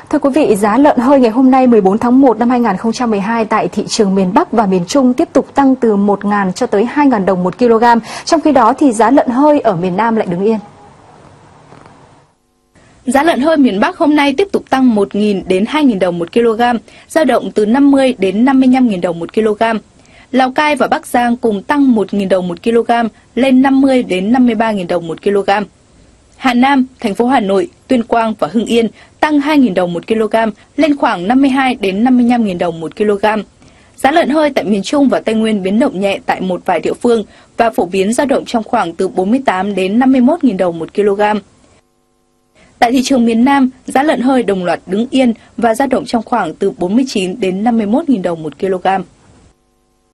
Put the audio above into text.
Thưa quý vị, giá lợn hơi ngày hôm nay 14 tháng 1 năm 2012 tại thị trường miền Bắc và miền Trung tiếp tục tăng từ 1.000 cho tới 2.000 đồng một kg. Trong khi đó thì giá lợn hơi ở miền Nam lại đứng yên. Giá lợn hơi miền Bắc hôm nay tiếp tục tăng 1.000 đến 2.000 đồng một kg, dao động từ 50 đến 55.000 đồng một kg. Lào Cai và Bắc Giang cùng tăng 1.000 đồng một kg lên 50 đến 53.000 đồng một kg. Hà Nam, thành phố Hà Nội, Tuyên Quang và Hưng Yên tăng 2.000 đồng một kg lên khoảng 52 đến 55.000 đồng một kg. Giá lợn hơi tại miền Trung và Tây Nguyên biến động nhẹ tại một vài địa phương và phổ biến dao động trong khoảng từ 48 đến 51.000 đồng một kg. Tại thị trường miền Nam, giá lợn hơi đồng loạt đứng yên và dao động trong khoảng từ 49 đến 51.000 đồng một kg.